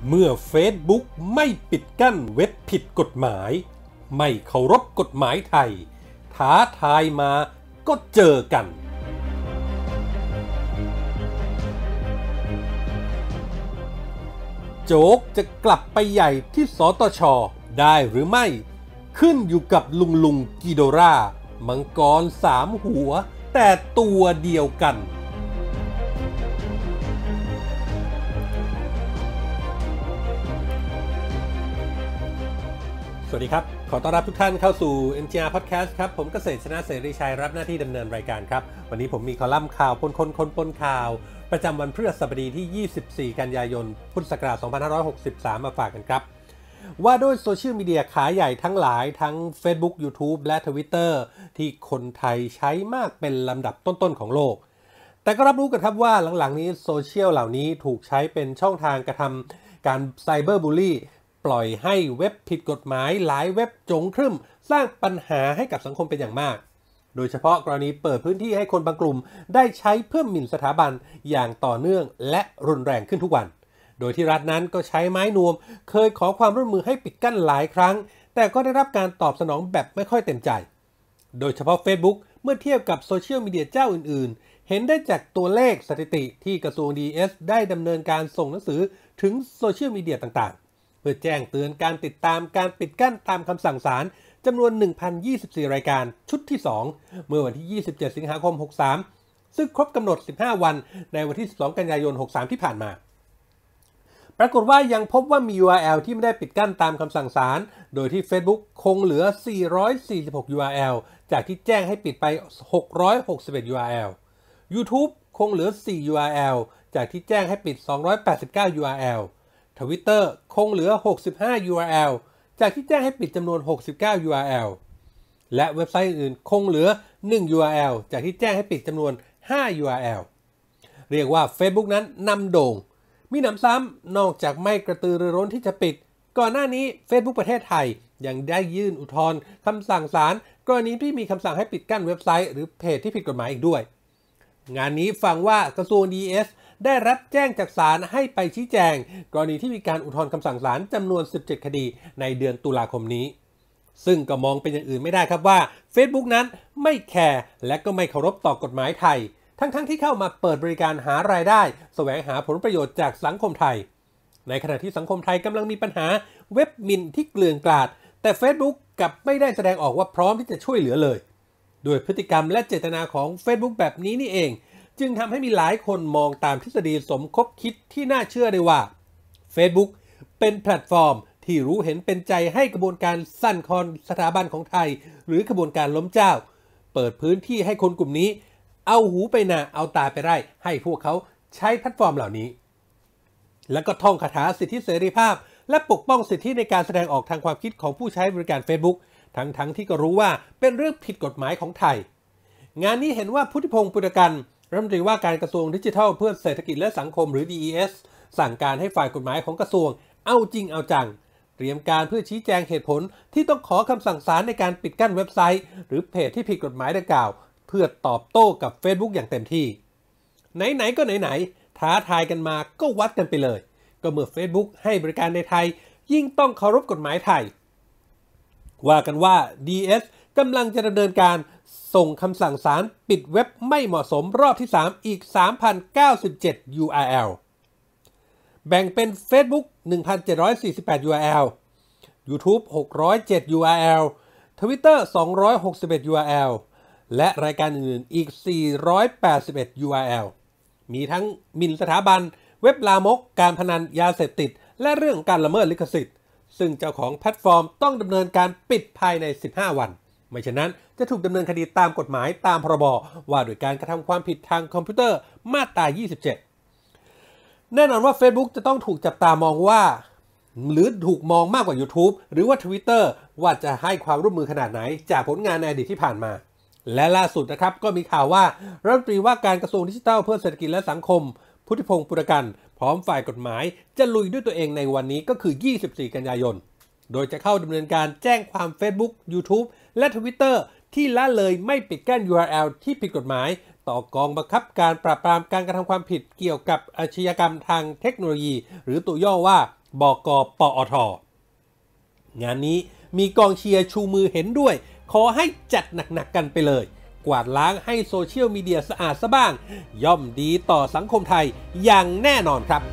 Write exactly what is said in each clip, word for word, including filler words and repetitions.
เมื่อ Facebook ไม่ปิดกั้นเว็บผิดกฎหมายไม่เคารพกฎหมายไทยท้าทายมาก็เจอกันโจ๊กจะกลับไปใหญ่ที่สตช.ได้หรือไม่ขึ้นอยู่กับลุงลุงกิโดรามังกรสามหัวแต่ตัวเดียวกันสวัสดีครับขอต้อนรับทุกท่านเข้าสู่ เอ็น จี อาร์ Podcast ครับผมเกษตรชนะเสรีชัยรับหน้าที่ดำเนินรายการครับวันนี้ผมมีคอลัมน์ข่าวปนคนคนปนข่าวประจำวันพฤหัสบดีที่ยี่สิบสี่กันยายนพุทธศักราชสองพันห้าร้อยหกสิบสามมาฝากกันครับว่าด้วยโซเชียลมีเดียขาใหญ่ทั้งหลายทั้ง Facebook YouTube และ Twitter ที่คนไทยใช้มากเป็นลำดับต้นๆของโลกแต่ก็รับรู้กันครับว่าหลังๆนี้โซเชียลเหล่านี้ถูกใช้เป็นช่องทางกระทำการไซเบอร์บูลลี่ปล่อยให้เว็บผิดกฎหมายหลายเว็บจงครึ่มสร้างปัญหาให้กับสังคมเป็นอย่างมากโดยเฉพาะกรณีเปิดพื้นที่ให้คนบางกลุ่มได้ใช้เพื่อหมิ่นสถาบันอย่างต่อเนื่องและรุนแรงขึ้นทุกวันโดยที่รัฐนั้นก็ใช้ไม้นวมเคยขอความร่วมมือให้ปิดกั้นหลายครั้งแต่ก็ได้รับการตอบสนองแบบไม่ค่อยเต็มใจโดยเฉพาะ Facebook เมื่อเทียบกับโซเชียลมีเดียเจ้าอื่นๆเห็นได้จากตัวเลขสถิติที่กระทรวง ดี เอส ได้ดำเนินการส่งหนังสือถึงโซเชียลมีเดียต่างๆเพื่อแจ้งเตือนการติดตามการปิดกั้นตามคำสั่งศาลจำนวน หนึ่งพันยี่สิบสี่ รายการชุดที่สองเมื่อวันที่ยี่สิบเจ็ดสิงหาคมหกสิบสามซึ่งครบกำหนดสิบห้าวันในวันที่สิบสองกันยายนหกสิบสามที่ผ่านมาปรากฏว่ายังพบว่ามี ยู อาร์ แอล ที่ไม่ได้ปิดกั้นตามคำสั่งศาลโดยที่ Facebook คงเหลือสี่ร้อยสี่สิบหก ยู อาร์ แอล จากที่แจ้งให้ปิดไปหกร้อยหกสิบเอ็ด ยู อาร์ แอล YouTube คงเหลือสี่ ยู อาร์ แอล จากที่แจ้งให้ปิดสองร้อยแปดสิบเก้า ยู อาร์ แอล Twitter คงเหลือหกสิบห้า ยู อาร์ แอล จากที่แจ้งให้ปิดจำนวนหกสิบเก้า ยู อาร์ แอล และเว็บไซต์อื่นคงเหลือหนึ่ง ยู อาร์ แอล จากที่แจ้งให้ปิดจำนวนห้า ยู อาร์ แอล เรียกว่า Facebook นั้นนำโด่งมีหนำซ้ำนอกจากไม่กระตือรือร้นที่จะปิดก่อนหน้านี้ Facebook ประเทศไทยยังได้ยื่นอุทธรณ์คำสั่งศาลกรณีที่มีคำสั่งให้ปิดกั้นเว็บไซต์หรือเพจที่ผิดกฎหมายอีกด้วยงานนี้ฟังว่ากระทรวง ดี เอส ได้รับแจ้งจากศาลให้ไปชี้แจงกรณีที่มีการอุทธรณ์คำสั่งศาลจำนวนสิบเจ็ดคดีในเดือนตุลาคมนี้ซึ่งก็มองเป็นอย่างอื่นไม่ได้ครับว่า Facebook นั้นไม่แคร์และก็ไม่เคารพต่อกฎหมายไทยทั้งๆ ท, ที่เข้ามาเปิดบริการหารายได้แสวงหาผลประโยชน์จากสังคมไทยในขณะที่สังคมไทยกำลังมีปัญหาเว็บมินที่เกลื่อนกลาดแต่ Facebook กลับไม่ได้แสดงออกว่าพร้อมที่จะช่วยเหลือเลยด้วยพฤติกรรมและเจตนาของ Facebook แบบนี้นี่เองจึงทำให้มีหลายคนมองตามทฤษฎีสมคบคิดที่น่าเชื่อได้ว่า Facebook เป็นแพลตฟอร์มที่รู้เห็นเป็นใจให้กระบวนการสั่นคลอนสถาบันของไทยหรือกระบวนการล้มเจ้าเปิดพื้นที่ให้คนกลุ่มนี้เอาหูไปนาเอาตาไปไร่ให้พวกเขาใช้แพลตฟอร์มเหล่านี้แล้วก็ท่องคาถาสิทธิเสรีภาพและปกป้องสิทธิในการแสดงออกทางความคิดของผู้ใช้บริการ Facebook ทั้งๆ ท, ที่ก็รู้ว่าเป็นเรื่องผิดกฎหมายของไทยงานนี้เห็นว่าพุทธิพงศ์ปุณกันรัฐมนตรีว่าการกระทรวงดิจิทัลเพื่อเศรษฐกิจและสังคมหรือ ดี อี เอส สั่งการให้ฝ่ายกฎหมายของกระทรวงเอาจริงเอาจังเตรียมการเพื่อชี้แจงเหตุผลที่ต้องขอคำสั่งศาลในการปิดกั้นเว็บไซต์หรือเพจที่ผิดกฎหมายดังกล่าวเพื่อตอบโต้กับ Facebook อย่างเต็มที่ไหนๆก็ไหนๆท้าทายกันมาก็วัดกันไปเลยก็เมื่อ Facebook ให้บริการในไทยยิ่งต้องเคารพกฎหมายไทยว่ากันว่า ดี เอส กำลังจะดำเนินการส่งคำสั่งศาลปิดเว็บไม่เหมาะสมรอบที่สามอีก สามพันเก้าสิบเจ็ด ยู อาร์ แอล แบ่งเป็น Facebook หนึ่งพันเจ็ดร้อยสี่สิบแปด ยู อาร์ แอล YouTube หกร้อยเจ็ด ยู อาร์ แอล Twitter สองร้อยหกสิบเอ็ด ยู อาร์ แอล และรายการอื่นๆอีกสี่ร้อยแปดสิบเอ็ด ยู อาร์ แอล มีทั้งหมิ่นสถาบันเว็บลามกการพนันยาเสพติดและเรื่องการละเมิดลิขสิทธิ์ซึ่งเจ้าของแพลตฟอร์มต้องดำเนินการปิดภายในสิบห้าวันไม่ฉะนั้นจะถูกดำเนินคดีตามกฎหมายตามพรบว่าด้วยการกระทำความผิดทางคอมพิวเตอร์มาตรายี่สิบเจ็ดแน่นอนว่า Facebook จะต้องถูกจับตามองว่าหรือถูกมองมากกว่า YouTube หรือว่า Twitter ว่าจะให้ความร่วมมือขนาดไหนจากผลงานในอดีตที่ผ่านมาและล่าสุดนะครับก็มีข่าวว่ารัฐมนตรีว่าการกระทรวงดิจิทัลเพื่อเศรษฐกิจและสังคมพุทธิพงศ์ปุณกันพร้อมฝ่ายกฎหมายจะลุยด้วยตัวเองในวันนี้ก็คือยี่สิบสี่กันยายนโดยจะเข้าดำเนินการแจ้งความ Facebook YouTube และ Twitter ที่ละเลยไม่ปิดกั้น ยู อาร์ แอล ที่ผิดกฎหมายต่อกองบังคับการปราบปรามการกระทำความผิดเกี่ยวกับอาชญากรรมทางเทคโนโลยีหรือตัวย่อว่าบก.ปอท.งานนี้มีกองเชียร์ชูมือเห็นด้วยขอให้จัดหนักๆกันไปเลยกวาดล้างให้โซเชียลมีเดียสะอาดซะบ้างย่อมดีต่อสังคมไทยอย่างแน่นอนครับ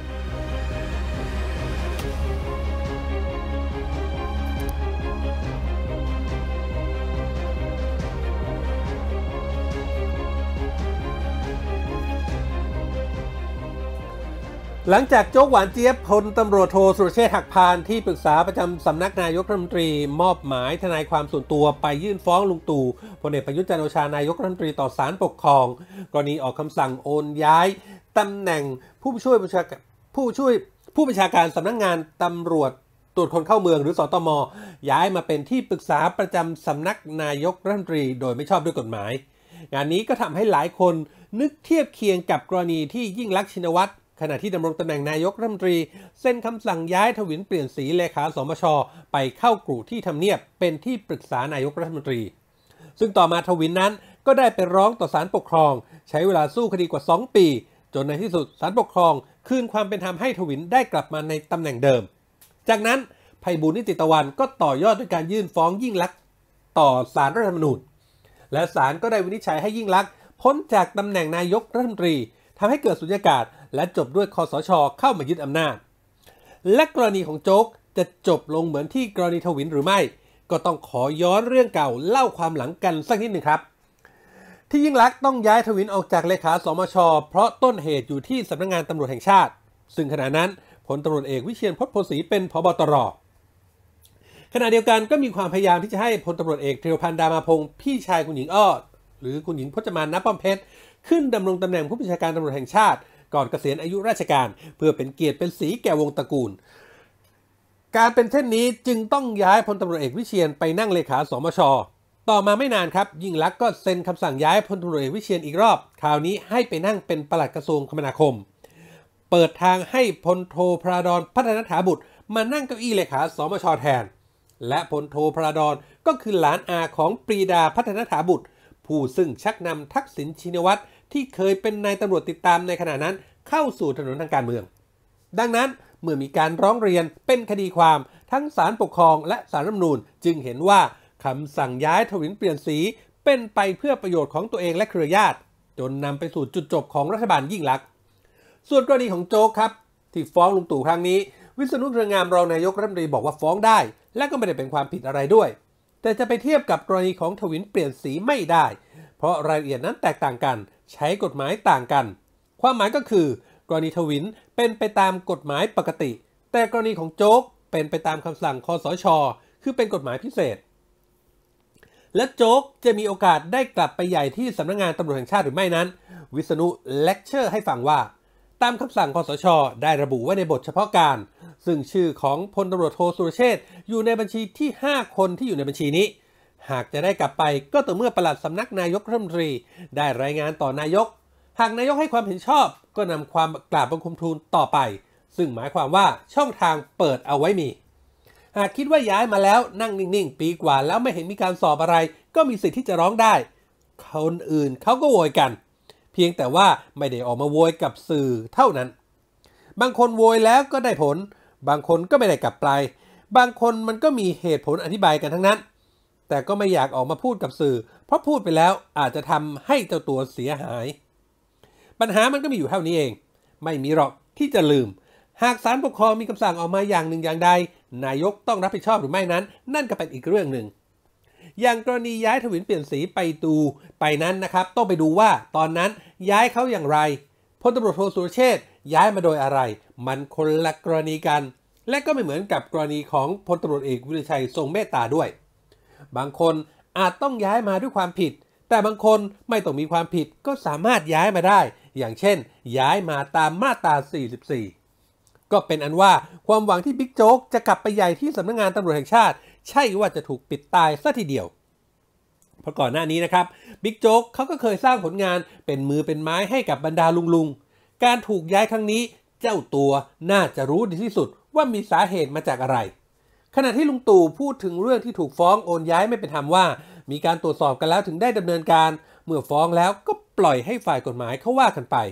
หลังจากโจ๊กหวานเจี๊ยบพลตำรวจโทสุรเชษฐ์หักพานที่ปรึกษาประจำสำนักนายกรัฐมนตรีมอบหมายทนายความส่วนตัวไปยื่นฟ้องลุงตู่พลเอกประยุทธ์จันทร์โอชานายกรัฐมนตรีต่อศาลปกครองกรณีออกคำสั่งโอนย้ายตำแหน่งผู้ช่วยผู้ช่วยผู้ช่วยผู้บัญชาการสำนักงานตำรวจตรวจคนเข้าเมืองหรือสตม.ย้ายมาเป็นที่ปรึกษาประจำสำนักนายกรัฐมนตรีโดยไม่ชอบด้วยกฎหมายงานนี้ก็ทำให้หลายคนนึกเทียบเคียงกับกรณีที่ยิ่งลักษณ์ชินวัตรขณะที่ดำรงตำแหน่งนายกรัฐมนตรีเซ็นคำสั่งย้ายถวิลเปลี่ยนศรีเลขาสมช.ไปเข้ากรุที่ทำเนียบเป็นที่ปรึกษานายกรัฐมนตรีซึ่งต่อมาถวิลนั้นก็ได้ไปร้องต่อศาลปกครองใช้เวลาสู้คดีกว่าสองปีจนในที่สุดศาลปกครองคืนความเป็นธรรมให้ถวิลได้กลับมาในตำแหน่งเดิมจากนั้นไพบูลย์นิติตะวันก็ต่อยอดด้วยการยื่นฟ้องยิ่งลักษณ์ต่อศาลรัฐธรรมนูญและศาลก็ได้วินิจฉัยให้ยิ่งลักษณ์พ้นจากตำแหน่งนายกรัฐมนตรีทำให้เกิดสุญญากาศและจบด้วยคสช.เข้ามายึดอำนาจและกรณีของโจ๊กจะจบลงเหมือนที่กรณีถวิลหรือไม่ก็ต้องขอย้อนเรื่องเก่าเล่าความหลังกันสักนิดหนึ่งครับที่ยิ่งลักษณ์ต้องย้ายถวิลออกจากเลขาสมช.เพราะต้นเหตุอยู่ที่สำนักงานตำรวจแห่งชาติซึ่งขณะนั้นพลตำรวจเอกวิเชียรพจน์โพสีเป็นผบ.ตร.ขณะเดียวกันก็มีความพยายามที่จะให้พลตำรวจเอกธีรพันธ์ดามาพงศ์พี่ชายคุณหญิงอ้อหรือคุณหญิงพจมาน ณ ป้อมเพชรขึ้นดำรงตำแหน่งผู้บัญชาการตำรวจแห่งชาติก่อนเกษียณอายุราชการเพื่อเป็นเกียรติเป็นศรีแก่วงตระกูลการเป็นเช่นนี้จึงต้องย้ายพลตำรวจเอกวิเชียรไปนั่งเลขาสมช.ต่อมาไม่นานครับยิ่งลักษณ์ก็เซ็นคำสั่งย้ายพลตำรวจเอกวิเชียรอีกรอบคราวนี้ให้ไปนั่งเป็นปลัดกระทรวงคมนาคมเปิดทางให้พลโทพระดอนพัฒนถาบุตรมานั่งเก้าอี้เลขาสมช.แทนและพลโทพระดอนก็คือหลานอาของปรีดาพัฒนถาบุตรผู้ซึ่งชักนำทักษิณชินวัตรที่เคยเป็นนายตำรวจติดตามในขณะนั้นเข้าสู่ถนนทางการเมืองดังนั้นเมื่อมีการร้องเรียนเป็นคดีความทั้งศาลปกครองและศาลรัฐธรรมนูญจึงเห็นว่าคำสั่งย้ายถวิลเปลี่ยนศรีเป็นไปเพื่อประโยชน์ของตัวเองและเครือญาติจนนำไปสู่จุดจบของรัฐบาลยิ่งลักษณ์ส่วนกรณีของโจ๊กครับที่ฟ้องลุงตู่ครั้งนี้วิษณุ เครืองามรองนายกรัฐมนตรีบอกว่าฟ้องได้และก็ไม่ได้เป็นความผิดอะไรด้วยแต่จะไปเทียบกับกรณีของถวิลเปลี่ยนศรีไม่ได้เพราะรายละเอียดนั้นแตกต่างกันใช้กฎหมายต่างกันความหมายก็คือกรณีถวิลเป็นไปตามกฎหมายปกติแต่กรณีของโจ๊กเป็นไปตามคำสั่งคสช.คือเป็นกฎหมายพิเศษและโจ๊กจะมีโอกาสได้กลับไปใหญ่ที่สำนักงานตำรวจแห่งชาติหรือไม่นั้นวิษณุเลคเชอร์ให้ฟังว่าตามคำสั่งคสช.ได้ระบุไว้ในบทเฉพาะการซึ่งชื่อของพลตำรวจโทสุรเชษฐ์อยู่ในบัญชีที่ห้าคนที่อยู่ในบัญชีนี้หากจะได้กลับไปก็ต่อเมื่อปลัดสำนักนายกรัฐมนตรีได้รายงานต่อนายกหากนายกให้ความเห็นชอบก็นำความกราบบังคมทูลต่อไปซึ่งหมายความว่าช่องทางเปิดเอาไว้มีหากคิดว่าย้ายมาแล้วนั่งนิ่งๆปีกว่าแล้วไม่เห็นมีการสอบอะไรก็มีสิทธิ์ที่จะร้องได้คนอื่นเขาก็โวยกันเพียงแต่ว่าไม่ได้ออกมาโวยกับสื่อเท่านั้นบางคนโวยแล้วก็ได้ผลบางคนก็ไม่ได้กลับไปบางคนมันก็มีเหตุผลอธิบายกันทั้งนั้นแต่ก็ไม่อยากออกมาพูดกับสื่อเพราะพูดไปแล้วอาจจะทำให้เจ้าตัวเสียหายปัญหามันก็มีอยู่เท่านี้เองไม่มีหรอกที่จะลืมหากศาลปกครองมีคำสั่งออกมาอย่างหนึ่งอย่างใดนายกต้องรับผิดชอบหรือไม่นั้นนั่นก็เป็นอีกเรื่องหนึ่งอย่างกรณีย้ายถวิลเปลี่ยนศรีไปดูไปนั้นนะครับต้องไปดูว่าตอนนั้นย้ายเขาอย่างไรพลตำรวจโทสุรเชษฐ์ย้ายมาโดยอะไรมันคนละกรณีกันและก็ไม่เหมือนกับกรณีของพลตำรวจเอกวิริชัยทรงเมตตาด้วยบางคนอาจต้องย้ายมาด้วยความผิดแต่บางคนไม่ต้องมีความผิดก็สามารถย้ายมาได้อย่างเช่นย้ายมาตามมาตราสี่สิบสี่ก็เป็นอันว่าความหวังที่บิ๊กโจ๊กจะกลับไปใหญ่ที่สำนักงานตำรวจแห่งชาติใช่ว่าจะถูกปิดตายซะทีเดียวเพราะก่อนหน้านี้นะครับบิ๊กโจ๊กเขาก็เคยสร้างผลงานเป็นมือเป็นไม้ให้กับบรรดาลุงๆการถูกย้ายครั้งนี้เจ้าตัวน่าจะรู้ดีที่สุดว่ามีสาเหตุมาจากอะไรขณะที่ลุงตู่พูดถึงเรื่องที่ถูกฟ้องโอนย้ายไม่เป็นธรรมว่ามีการตรวจสอบกันแล้วถึงได้ดำเนินการเมื่อฟ้องแล้วก็ปล่อยให้ฝ่ายกฎหมายเขาว่ากันไป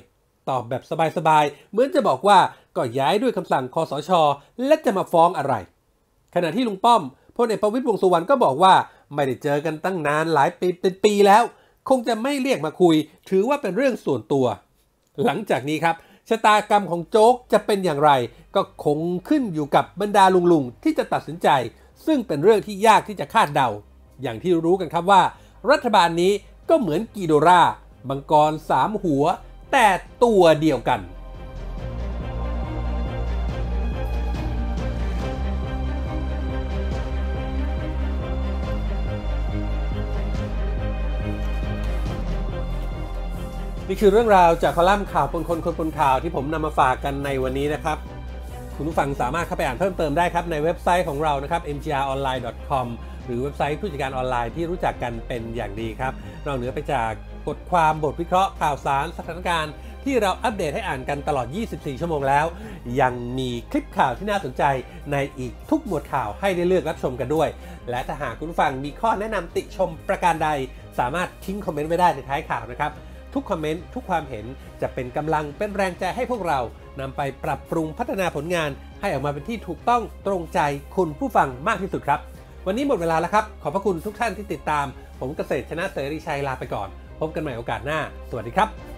ตอบแบบสบายๆเหมือนจะบอกว่าก็ย้ายด้วยคำสั่งคสช.และจะมาฟ้องอะไรขณะที่ลุงป้อมพลเอกประวิตรวงษ์สุวรรณก็บอกว่าไม่ได้เจอกันตั้งนานหลายปีเป็นปีแล้วคงจะไม่เรียกมาคุยถือว่าเป็นเรื่องส่วนตัวหลังจากนี้ครับชะตากรรมของโจ๊กจะเป็นอย่างไรก็คงขึ้นอยู่กับบรรดาลุงๆที่จะตัดสินใจซึ่งเป็นเรื่องที่ยากที่จะคาดเดาอย่างที่รู้กันครับว่ารัฐบาลนี้ก็เหมือนกีโดรามังกรสามหัวแต่ตัวเดียวกันนี่คือเรื่องราวจากคอลัมน์ข่าวปนคนคนปนข่าวที่ผมนำมาฝากกันในวันนี้นะครับคุณผู้ฟังสามารถเข้าไปอ่านเพิ่มเติมได้ครับในเว็บไซต์ของเรานะครับ เอ็ม จี อาร์ ออนไลน์ ดอท คอม หรือเว็บไซต์ผู้จัดการออนไลน์ที่รู้จักกันเป็นอย่างดีครับนอกเหนือไปจากบทความบทวิเคราะห์ข่าวสารสถานการณ์ที่เราอัปเดตให้อ่านกันตลอดยี่สิบสี่ชั่วโมงแล้วยังมีคลิปข่าวที่น่าสนใจในอีกทุกหมวดข่าวให้ได้เลือกรับชมกันด้วยและถ้าหากคุณผู้ฟังมีข้อแนะนำติชมประการใดสามารถทิ้งคอมเมนต์ไว้ได้ในท้ายข่าวนะครับทุกคอมเมนต์ทุกความเห็นจะเป็นกำลังเป็นแรงใจให้พวกเรานำไปปรับปรุงพัฒนาผลงานให้ออกมาเป็นที่ถูกต้องตรงใจคุณผู้ฟังมากที่สุดครับวันนี้หมดเวลาแล้วครับขอบพระคุณทุกท่านที่ติดตามผมเกษตรชนะเสรีชัยลาไปก่อนพบกันใหม่โอกาสหน้าสวัสดีครับ